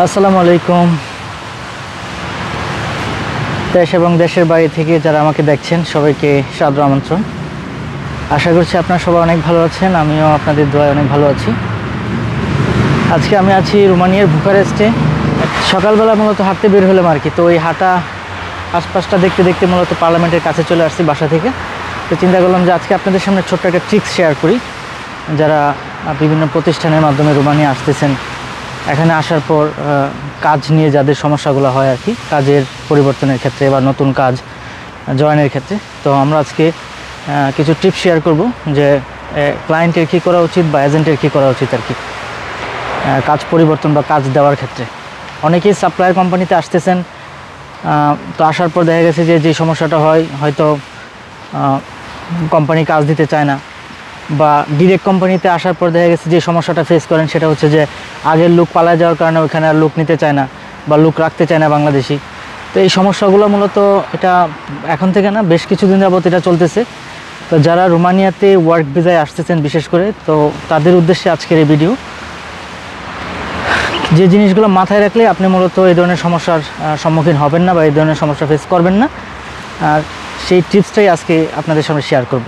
আসসালামু আলাইকুম। দেশ এবং দেশের বাইরে থেকে যারা আমাকে দেখছেন সবাইকে সাদর আমন্ত্রণ। আশা করছি আপনারা সবাই অনেক ভালো আছেন, আমিও আপনাদের দোয়ায় অনেক ভালো আছি। আজকে আমি আছি রোমানিয়ার বুকারেস্টে। সকালবেলা মূলত হাঁটতে বের হলাম আর কি। তো ওই হাঁটা আশপাশটা দেখতে দেখতে মূলত পার্লামেন্টের কাছে চলে আসছি বাসা থেকে। তো চিন্তা করলাম যে আজকে আপনাদের সামনে ছোট্ট একটা ট্রিক্স শেয়ার করি। যারা বিভিন্ন প্রতিষ্ঠানের মাধ্যমে রোমানিয়া আসতেছেন, এখানে আসার পর কাজ নিয়ে যাদের সমস্যাগুলো হয় আর কি, কাজের পরিবর্তনের ক্ষেত্রে বা নতুন কাজ জয়েনের ক্ষেত্রে, তো আমরা আজকে কিছু টিপস শেয়ার করব যে ক্লায়েন্টের কী করা উচিত বা এজেন্টের কী করা উচিত আর কি কাজ পরিবর্তন বা কাজ দেওয়ার ক্ষেত্রে। অনেকেই সাপ্লায়ার কোম্পানিতে আসতেছেন, তো আসার পর দেখা গেছে যে সমস্যাটা হয়, হয়তো কোম্পানি কাজ দিতে চায় না, বা ডিরেক্ট কোম্পানিতে আসার পর দেখা গেছে যে সমস্যাটা ফেস করেন সেটা হচ্ছে যে আগের লোক পালায় যাওয়ার কারণে ওইখানে আর লোক নিতে চায় না বা লোক রাখতে চায় না বাংলাদেশি। তো এই সমস্যাগুলো মূলত এটা এখন থেকে না, বেশ কিছুদিন যাবত এটা চলতেছে। তো যারা রোমানিয়াতে ওয়ার্ক ভিসায় আসতেছেন বিশেষ করে, তো তাদের উদ্দেশ্যে আজকের এই ভিডিও। যে জিনিসগুলো মাথায় রাখলে আপনি মূলত এই ধরনের সমস্যার সম্মুখীন হবেন না বা এই ধরনের সমস্যা ফেস করবেন না, আর সেই টিপসটাই আজকে আপনাদের সামনে শেয়ার করব।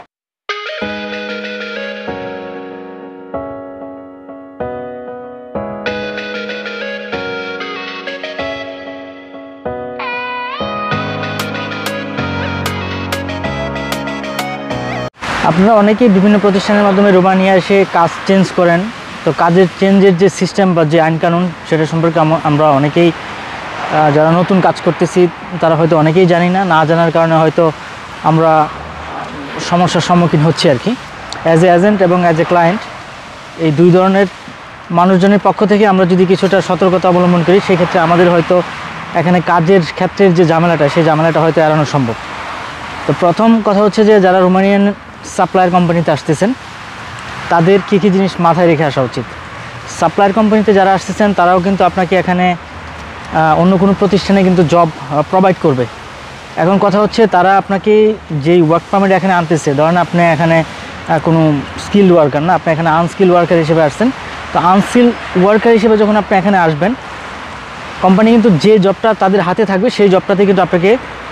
আপনারা অনেকেই বিভিন্ন প্রতিষ্ঠানের মাধ্যমে রোমানিয়া এসে কাজ চেঞ্জ করেন। তো কাজের চেঞ্জের যে সিস্টেম বা যে আইনকানুন সেটা সম্পর্কে আমরা অনেকেই যারা নতুন কাজ করতেছি তারা হয়তো অনেকেই জানি না, না জানার কারণে হয়তো আমরা সমস্যার সম্মুখীন হচ্ছি আর কি। অ্যাজ এ এজেন্ট এবং অ্যাজ এ ক্লায়েন্ট, এই দুই ধরনের মানুষজনের পক্ষ থেকে আমরা যদি কিছুটা সতর্কতা অবলম্বন করি, সেক্ষেত্রে আমাদের হয়তো এখানে কাজের ক্ষেত্রের যে ঝামেলাটা, সেই ঝামেলাটা হয়তো এড়ানো সম্ভব। তো প্রথম কথা হচ্ছে যে যারা রোমানিয়ান সাপ্লায়ার কোম্পানিতে আসতেছেন তাদের কী কী জিনিস মাথায় রেখে আসা উচিত। সাপ্লায়ার কোম্পানিতে যারা আসতেছেন তারাও কিন্তু আপনাকে এখানে অন্য কোনো প্রতিষ্ঠানে কিন্তু জব প্রোভাইড করবে। এখন কথা হচ্ছে তারা আপনাকে যেই ওয়ার্ক পারমিট এখানে আনতেছে, ধরেন আপনি এখানে কোনো স্কিল্ড ওয়ার্কার না, আপনি এখানে আনস্কিল্ড ওয়ার্কার হিসেবে আসছেন। তো আনস্কিল্ড ওয়ার্কার হিসেবে যখন আপনি এখানে আসবেন, কোম্পানি কিন্তু যে জবটা তাদের হাতে থাকবে সেই জবটাতে কিন্তু আপনাকে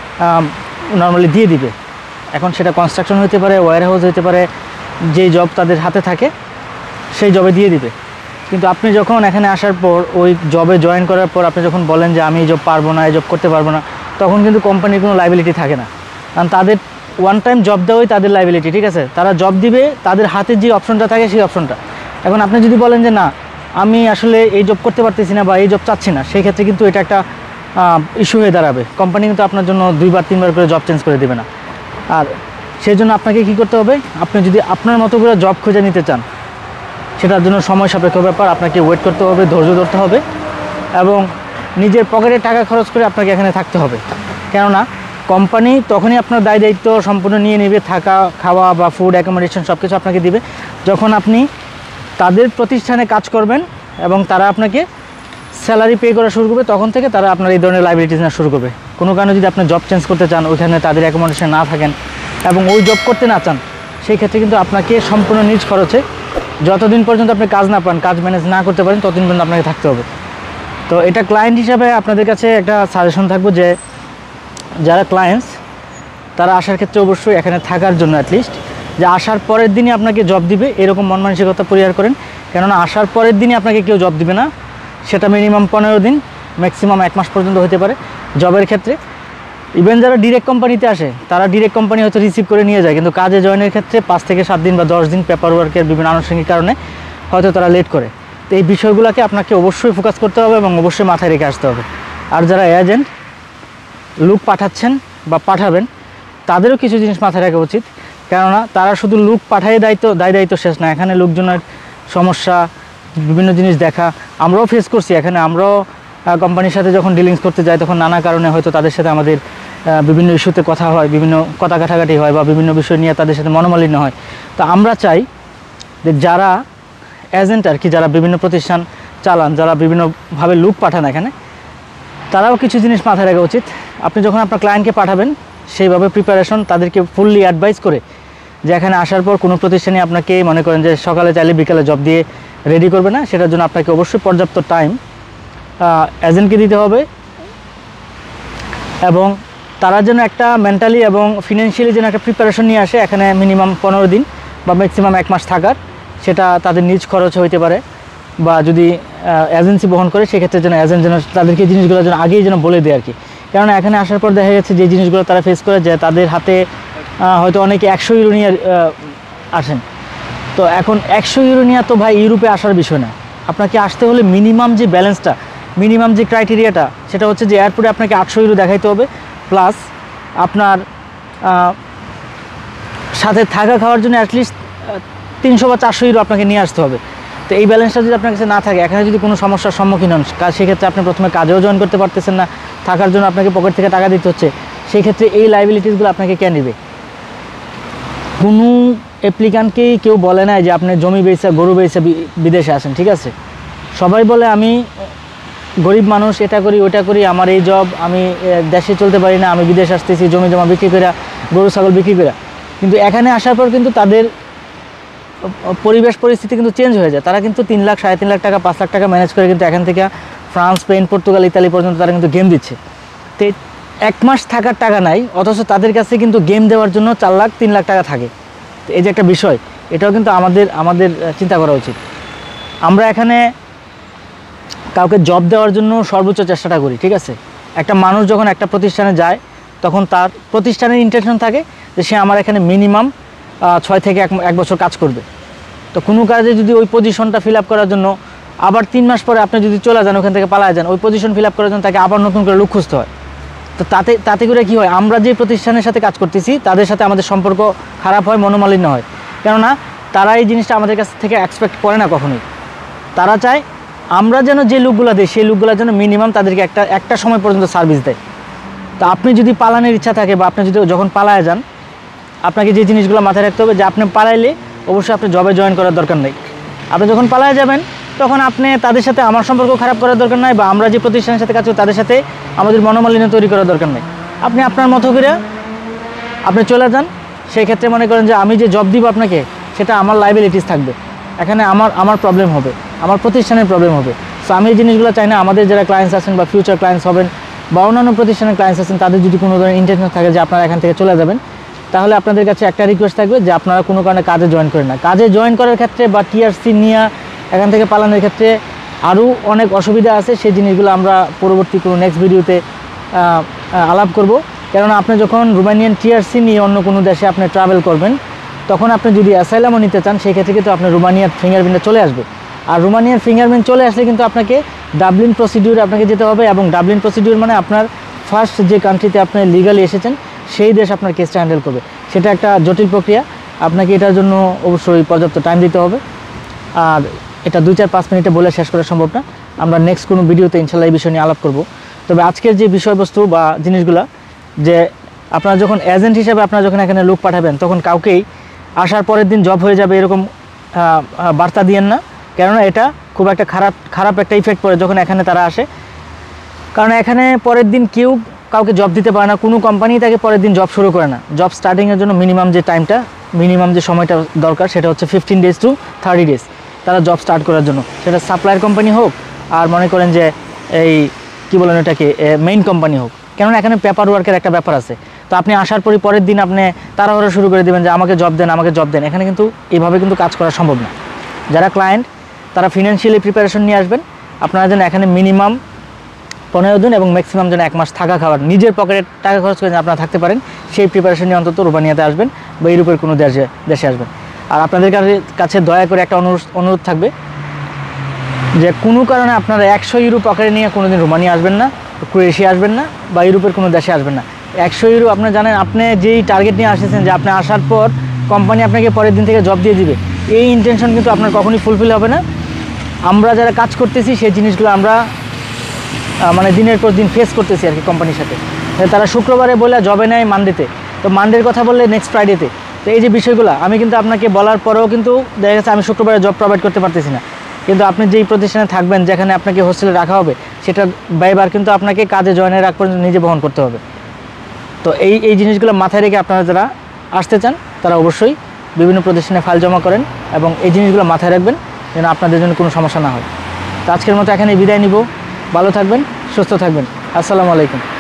নর্মালি দিয়ে দিবে। এখন সেটা কনস্ট্রাকশন হতে পারে, ওয়্যার হাউস হতে পারে, যেই জব তাদের হাতে থাকে সেই জবে দিয়ে দিবে। কিন্তু আপনি যখন এখানে আসার পর ওই জবে জয়েন করার পর আপনি যখন বলেন যে আমি এই জব পারবো না, এই জব করতে পারবো না, তখন কিন্তু কোম্পানির কোনো লাইবিলিটি থাকে না। কারণ তাদের ওয়ান টাইম জব দেওয়াই তাদের লাইবিলিটি, ঠিক আছে? তারা জব দিবে, তাদের হাতে যে অপশনটা থাকে সেই অপশনটা। এখন আপনি যদি বলেন যে না, আমি আসলে এই জব করতে পারতেছি না বা এই জব চাচ্ছি না, সেই ক্ষেত্রে কিন্তু এটা একটা ইস্যু হয়ে দাঁড়াবে। কোম্পানি কিন্তু আপনার জন্য 2-3 বার করে জব চেঞ্জ করে দেবে না। আর সেই জন্য আপনাকে কী করতে হবে, আপনি যদি আপনার মতো করে জব খুঁজে নিতে চান, সেটার জন্য সময় সাপেক্ষ ব্যাপার, আপনাকে ওয়েট করতে হবে, ধৈর্য ধরতে হবে এবং নিজের পকেটে টাকা খরচ করে আপনাকে এখানে থাকতে হবে। কেননা কোম্পানি তখনই আপনার দায়িত্ব সম্পূর্ণ নিয়ে নেবে, থাকা, খাওয়া বা ফুড অ্যাকোমোডেশন সব কিছু আপনাকে দিবে যখন আপনি তাদের প্রতিষ্ঠানে কাজ করবেন এবং তারা আপনাকে স্যালারি পে করা শুরু করবে। তখন থেকে তারা আপনার এই ধরনের লাইবিলিটিস নেওয়া শুরু করবে। কোনো কারণে যদি আপনি জব চেঞ্জ করতে চান, ওইখানে তাদের অ্যাকোমোডেশন না থাকেন এবং ওই জব করতে না চান, সেই ক্ষেত্রে কিন্তু আপনাকে সম্পূর্ণ নিজ খরচে যতদিন পর্যন্ত আপনি কাজ না পান, কাজ ম্যানেজ না করতে পারেন, ততদিন পর্যন্ত আপনাকে থাকতে হবে। তো এটা ক্লায়েন্ট হিসাবে আপনাদের কাছে একটা সাজেশন থাকবো যে যারা ক্লায়েন্টস তারা আসার ক্ষেত্রে অবশ্যই এখানে থাকার জন্য অ্যাটলিস্ট যে আসার পরের দিনই আপনাকে জব দিবে এরকম মন মানসিকতা পরিহার করেন। কেননা আসার পরের দিনই আপনাকে কেউ জব দিবে না, সেটা মিনিমাম 15 দিন, ম্যাক্সিমাম 1 মাস পর্যন্ত হতে পারে জবের ক্ষেত্রে। ইভেন যারা ডিরেক্ট কোম্পানিতে আসে তারা ডিরেক্ট কোম্পানি হয়তো রিসিভ করে নিয়ে যায়, কিন্তু কাজে জয়েনের ক্ষেত্রে 5 থেকে 7 দিন বা 10 দিন পেপার ওয়ার্কের বিভিন্ন আনুষঙ্গিক কারণে হয়তো তারা লেট করে। তো এই বিষয়গুলোকে আপনাকে অবশ্যই ফোকাস করতে হবে এবং অবশ্যই মাথায় রেখে আসতে হবে। আর যারা এজেন্ট লুক পাঠাচ্ছেন বা পাঠাবেন, তাদেরও কিছু জিনিস মাথায় রাখা উচিত। কেননা তারা শুধু লুক পাঠায় দায়িত্ব শেষ না, এখানে লোকজনের সমস্যা, বিভিন্ন জিনিস দেখা আমরাও ফেস করছি। এখানে আমরাও কোম্পানির সাথে যখন ডিলিংস করতে যাই, তখন নানা কারণে হয়তো তাদের সাথে আমাদের বিভিন্ন ইস্যুতে কথা হয়, বিভিন্ন কথা কাটাকাটি হয় বা বিভিন্ন বিষয় নিয়ে তাদের সাথে মনোমালিন্য হয়। তো আমরা চাই যে যারা এজেন্ট আর কি, যারা বিভিন্ন প্রতিষ্ঠান চালান, যারা বিভিন্নভাবে লুক পাঠান এখানে, তারাও কিছু জিনিস মাথায় রাখা উচিত। আপনি যখন আপনার ক্লায়েন্টকে পাঠাবেন, সেইভাবে প্রিপারেশন তাদেরকে ফুললি অ্যাডভাইস করে যে এখানে আসার পর কোনো প্রতিষ্ঠানে আপনাকে মনে করেন যে সকালে চাইলে বিকালে জব দিয়ে রেডি করবে না, সেটার জন্য আপনাকে অবশ্যই পর্যাপ্ত টাইম এজেন্টকে দিতে হবে, এবং তারা যেন একটা মেন্টালি এবং ফিনান্সিয়ালি যেন একটা প্রিপারেশন নিয়ে আসে এখানে মিনিমাম 15 দিন বা ম্যাক্সিমাম 1 মাস থাকার। সেটা তাদের নিজ খরচ হইতে পারে, বা যদি এজেন্সি বহন করে সেক্ষেত্রে যেন এজেন্ট যেন তাদেরকে জিনিসগুলো যেন আগেই যেন বলে দেয় আর কি। কেননা এখানে আসার পর দেখা গেছে যে জিনিসগুলো তারা ফেস করে, যে তাদের হাতে হয়তো অনেকে 100 ইউরো নিয়ে আসেন। তো এখন 100 ইউরো নিয়ে তো ভাই ইউরোপে আসার বিষয় না। আপনাকে আসতে হলে মিনিমাম যে ব্যালেন্সটা, মিনিমাম যে ক্রাইটেরিয়াটা, সেটা হচ্ছে যে এয়ারপোর্টে আপনাকে 800 ইউরো দেখাইতে হবে, প্লাস আপনার সাথে থাকা খাওয়ার জন্য অ্যাটলিস্ট 300 বা 400 ইউরো আপনাকে নিয়ে আসতে হবে। তো এই ব্যালেন্সটা যদি আপনার কাছে না থাকে, এখানে যদি কোনো সমস্যার সম্মুখীন হন, সেক্ষেত্রে আপনি প্রথমে কাজেও জয়েন করতে পারতেছেন না, থাকার জন্য আপনাকে পকেট থেকে টাকা দিতে হচ্ছে। সেই ক্ষেত্রে এই লাইবিলিটিসগুলো আপনাকে কে নেবে? কোনো অ্যাপ্লিকান্টকেই কেউ বলে না যে আপনি জমি বেচে গরু বেচে বিদেশে আসেন, ঠিক আছে? সবাই বলে আমি গরিব মানুষ, এটা করি ওটা করি, আমার এই জব, আমি দেশে চলতে পারি না, আমি বিদেশ আসতেছি জমি জমা বিক্রি করে, গরু ছাগল বিক্রি করে। কিন্তু এখানে আসার পর কিন্তু তাদের পরিবেশ পরিস্থিতি কিন্তু চেঞ্জ হয়ে যায়। তারা কিন্তু 3 লাখ, 3.5 লাখ টাকা, 5 লাখ টাকা ম্যানেজ করে কিন্তু এখান থেকে ফ্রান্স, স্পেন, পর্তুগাল, ইতালি পর্যন্ত তারা কিন্তু গেম দিচ্ছে। তো 1 মাস থাকার টাকা নাই, অথচ তাদের কাছে কিন্তু গেম দেওয়ার জন্য 4 লাখ 3 লাখ টাকা থাকে। তো এই যে একটা বিষয়, এটাও কিন্তু আমাদের চিন্তা করা উচিত। আমরা এখানে কাউকে জব দেওয়ার জন্য সর্বোচ্চ চেষ্টাটা করি, ঠিক আছে? একটা মানুষ যখন একটা প্রতিষ্ঠানে যায়, তখন তার প্রতিষ্ঠানের ইন্টেনশন থাকে যে সে আমার এখানে মিনিমাম 6 থেকে 1 বছর কাজ করবে। তো কোনো কাজে যদি ওই পজিশনটা ফিল আপ করার জন্য আবার 3 মাস পরে আপনি যদি চলে যান, ওখান থেকে পালায় যান, ওই পজিশন ফিল আপ করার জন্য তাকে আবার নতুন করে লোক খুঁজতে হয়। তো তাতে করে কী হয়, আমরা যে প্রতিষ্ঠানের সাথে কাজ করতেছি তাদের সাথে আমাদের সম্পর্ক খারাপ হয়, মনোমালিন্য হয়। কেননা তারা এই জিনিসটা আমাদের কাছ থেকে এক্সপেক্ট করে না কখনোই। তারা চায় আমরা যেন যে লোকগুলো দেয়, সেই লোকগুলো যেন মিনিমাম তাদেরকে একটা সময় পর্যন্ত সার্ভিস দেয়। তো আপনি যদি পালানোর ইচ্ছা থাকে, বা আপনি যদি যখন পালায় যান, আপনাকে যে জিনিসগুলো মাথায় রাখতে হবে যে আপনি পালাইলে অবশ্যই আপনি জবে জয়েন করার দরকার নেই। আপনি যখন পালায় যাবেন, তখন আপনি তাদের সাথে আমার সম্পর্ক খারাপ করার দরকার নাই, বা আমরা যে প্রতিষ্ঠানের সাথে কাজ করি তাদের সাথে আমাদের মনোমালিন্য তৈরি করার দরকার নেই। আপনি আপনার মতো করে আপনি চলে যান। সেই ক্ষেত্রে মনে করেন যে আমি যে জব দিব আপনাকে, সেটা আমার লাইবিলিটিস থাকবে, এখানে আমার প্রবলেম হবে, আমার প্রতিষ্ঠানের প্রবলেম হবে। সো আমি এই জিনিসগুলো চাই না। আমাদের যারা ক্লায়েন্টস আছেন বা ফিউচার ক্লায়েন্টস হবেন বা অন্যান্য প্রতিষ্ঠানের ক্লায়েন্টস আছেন, তাদের যদি কোনো ধরনের ইন্টেনশন থাকে যে আপনারা এখান থেকে চলে যাবেন, তাহলে আপনাদের কাছে একটা রিকোয়েস্ট থাকবে যে আপনারা কোনো কারণে কাজে জয়েন করেন না। কাজে জয়েন করার ক্ষেত্রে বা টিআরসি নিয়ে এখান থেকে পালানোর ক্ষেত্রে আরও অনেক অসুবিধা আছে। সেই জিনিসগুলো আমরা পরবর্তী কোনো নেক্সট ভিডিওতে আলাপ করব। কেননা আপনি যখন রোমানিয়ান টিআরসি নিয়ে অন্য কোনো দেশে আপনি ট্রাভেল করবেন, তখন আপনি যদি অ্যাসাইলামও নিতে চান, সেই ক্ষেত্রে কিন্তু আপনার রোমানিয়ার ফিঙ্গারপ্রিন্টটা চলে আসবে। আর রোমানিয়ার ফিঙ্গারপ্রিন্ট চলে আসলে কিন্তু আপনাকে ডাবলিন প্রসিডিউরে আপনাকে যেতে হবে, এবং ডাবলিন প্রসিডিউর মানে আপনার ফার্স্ট যে কান্ট্রিতে আপনি লিগালি এসেছেন সেই দেশ আপনার কেসটা হ্যান্ডেল করবে। সেটা একটা জটিল প্রক্রিয়া, আপনাকে এটার জন্য অবশ্যই পর্যাপ্ত টাইম দিতে হবে। আর এটা 2-4-5 মিনিটে বলে শেষ করা সম্ভব না। আমরা নেক্সট কোনো ভিডিওতে ইনশাল্লাহ এই বিষয় নিয়ে আলাপ করব। তবে আজকের যে বিষয়বস্তু বা জিনিসগুলো, যে আপনারা যখন এজেন্ট হিসেবে আপনারা যখন এখানে লোক পাঠাবেন, তখন কাউকেই আসার পরের দিন জব হয়ে যাবে এরকম বার্তা দিয়েন না। কেননা এটা খুব একটা খারাপ একটা ইফেক্ট পড়ে যখন এখানে তারা আসে। কারণ এখানে পরের দিন কেউ কাউকে জব দিতে পারে না, কোনো কোম্পানি তাকে পরের দিন জব শুরু করে না। জব স্টার্টিংয়ের জন্য মিনিমাম যে সময়টা দরকার, সেটা হচ্ছে 15 days to 30 days তারা জব স্টার্ট করার জন্য। সেটা সাপ্লায়ার কোম্পানি হোক, আর মনে করেন যে এই কী বলেন এটাকে মেইন কোম্পানি হোক। কেননা এখানে পেপার ওয়ার্কের একটা ব্যাপার আছে। তো আপনি আসার পরের দিন আপনি তাড়াহুড়ো শুরু করে দেবেন যে আমাকে জব দেন। এখানে কিন্তু এইভাবে কিন্তু কাজ করা সম্ভব না। যারা ক্লায়েন্ট, তারা ফিনান্সিয়ালি প্রিপারেশন নিয়ে আসবেন। আপনারা যেন এখানে মিনিমাম 15 দিন এবং ম্যাক্সিমাম যেন 1 মাস থাকা খাওয়ার, নিজের পকেটে টাকা খরচ করে যেন আপনারা থাকতে পারেন, সেই প্রিপারেশন নিয়ে অন্তত রোমানিয়াতে আসবেন বা ইউরোপের কোনো দেশে আসবেন। আর আপনাদের কাছে দয়া করে একটা অনুরোধ থাকবে যে কোনো কারণে আপনারা 100 ইউরো পকেটে নিয়ে কোনোদিন রোমানিয়া আসবেন না, ক্রোয়েশিয়া আসবেন না, বা ইউরোপের কোনো দেশে আসবেন না। 100 ইউরো আপনারা জানেন, আপনি যেই টার্গেট নিয়ে আসেছেন যে আপনি আসার পর কোম্পানি আপনাকে পরের দিন থেকে জব দিয়ে দিবে, এই ইন্টেনশন কিন্তু আপনার কখনোই ফুলফিল হবে না। আমরা যারা কাজ করতেছি সেই জিনিসগুলো আমরা মানে দিনের পর দিন ফেস করতেছি আর কি কোম্পানির সাথে। তারা শুক্রবারে বলে জবে নেয় মানডেতে, তো মানডের কথা বললে নেক্সট ফ্রাইডেতে। তো এই যে বিষয়গুলো আমি কিন্তু আপনাকে বলার পরেও কিন্তু দেখা গেছে আমি শুক্রবারে জব প্রোভাইড করতে পারতেছি না। কিন্তু আপনি যেই প্রতিষ্ঠানে থাকবেন, যেখানে আপনাকে হোস্টেলে রাখা হবে, সেটার ব্যয়ভার কিন্তু আপনাকে কাজে জয়েনের আগ পর্যন্ত নিজে বহন করতে হবে। তো এই জিনিসগুলো মাথায় রেখে আপনারা যারা আসতে চান, তারা অবশ্যই বিভিন্ন প্রতিষ্ঠানে ফাইল জমা করেন, এবং এই জিনিসগুলো মাথায় রাখবেন যেন আপনাদের জন্য কোনো সমস্যা না হয়। তো আজকের মতো এখানে বিদায় নিব। ভালো থাকবেন, সুস্থ থাকবেন। আসসালামু আলাইকুম।